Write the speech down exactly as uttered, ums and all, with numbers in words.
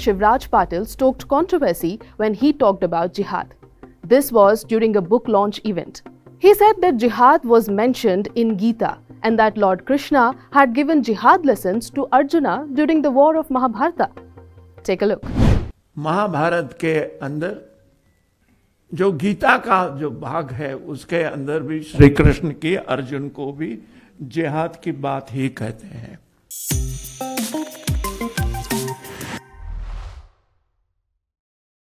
Shivraj Patil stoked controversy when he talked about jihad. This was during a book launch event. He said that jihad was mentioned in Gita and that Lord Krishna had given jihad lessons to Arjuna during the war of Mahabharata. Take a look. Mahabharat के अंदर जो गीता का जो भाग है उसके अंदर भी श्री कृष्ण की अर्जुन को भी जिहाद की बात ही कहते हैं।